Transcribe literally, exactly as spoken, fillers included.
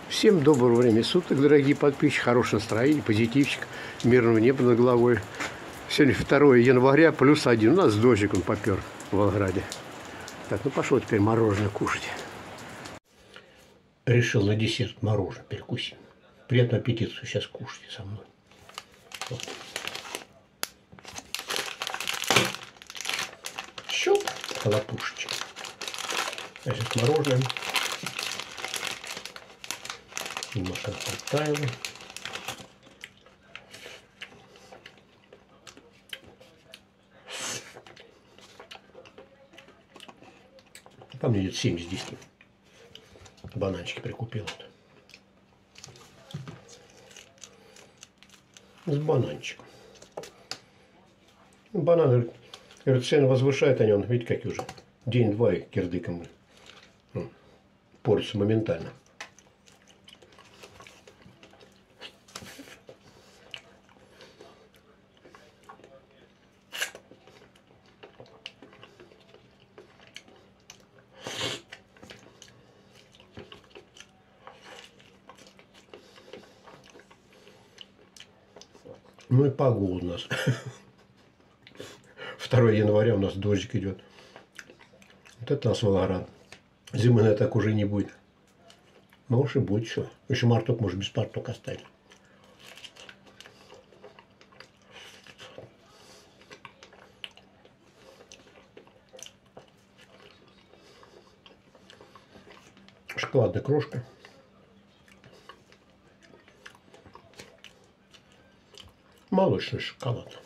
Всем доброго времени суток, дорогие подписчики, хорошее настроение, позитивчик, мирного неба над головой. Сегодня второе января, плюс один. У нас дождик он попер в Волгограде. Так, ну пошел теперь мороженое кушать. Решил на десерт мороженое перекусить. Приятного аппетита сейчас кушайте со мной. Вот. Щуп, колотушечек. Значит, мороженое. Немножко подтаяло. По мне где-то семь из десяти. Бананчики прикупил. С бананчиком. Бананы, говорят, цены возвышают они, он, видите, какие уже. День-два и кирдыком портятся моментально. Ну и погода у нас. второе января у нас дождик идет. Вот это у нас Волгоград. Зимы на так уже не будет. Может и будет что. Еще марток, может, без парток оставить. Шоколадная крошка. Молочный шоколад.